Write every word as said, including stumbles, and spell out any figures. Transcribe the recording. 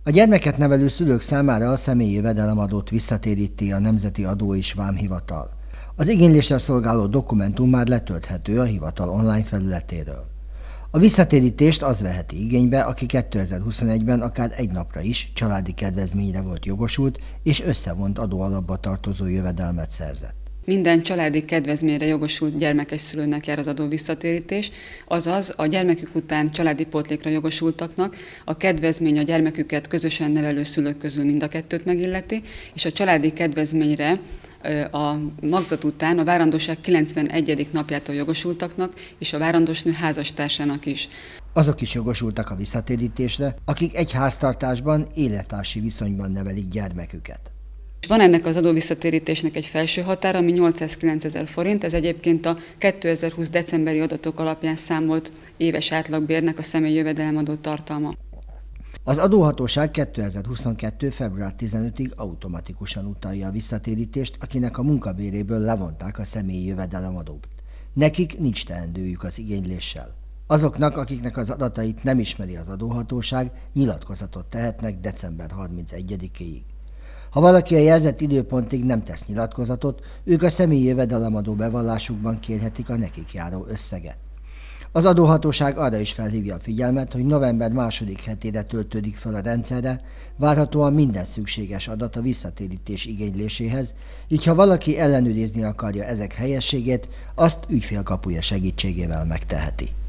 A gyermeket nevelő szülők számára a személyi jövedelemadót visszatéríti a Nemzeti Adó és Vámhivatal. Az igénylésre szolgáló dokumentum már letölthető a hivatal online felületéről. A visszatérítést az veheti igénybe, aki kétezer-huszonegyben akár egy napra is családi kedvezményre volt jogosult, és összevont adóalapba tartozó jövedelmet szerzett. Minden családi kedvezményre jogosult gyermekes szülőnek jár az adó visszatérítés, azaz a gyermekük után családi pótlékra jogosultaknak a kedvezmény a gyermeküket közösen nevelő szülők közül mind a kettőt megilleti, és a családi kedvezményre a magzat után a várandóság kilencvenegyedik napjától jogosultaknak és a várandós nő házastársának is. Azok is jogosultak a visszatérítésre, akik egy háztartásban élettársi viszonyban nevelik gyermeküket. Van ennek az adóvisszatérítésnek egy felső határa, ami nyolcszázkilencezer forint, ez egyébként a kétezer-húsz decemberi adatok alapján számolt éves átlagbérnek a személyi jövedelemadó tartalma. Az adóhatóság kétezer-huszonkettő február tizenötödikéig automatikusan utalja a visszatérítést, akinek a munkabéréből levonták a személyi jövedelemadót. Nekik nincs teendőjük az igényléssel. Azoknak, akiknek az adatait nem ismeri az adóhatóság, nyilatkozatot tehetnek december harmincegyedikéig. Ha valaki a jelzett időpontig nem tesz nyilatkozatot, ők a személyi jövedelemadó bevallásukban kérhetik a nekik járó összeget. Az adóhatóság arra is felhívja a figyelmet, hogy november második hetére töltődik fel a rendszerre, várhatóan minden szükséges adat a visszatérítés igényléséhez, így ha valaki ellenőrizni akarja ezek helyességét, azt ügyfélkapuja segítségével megteheti.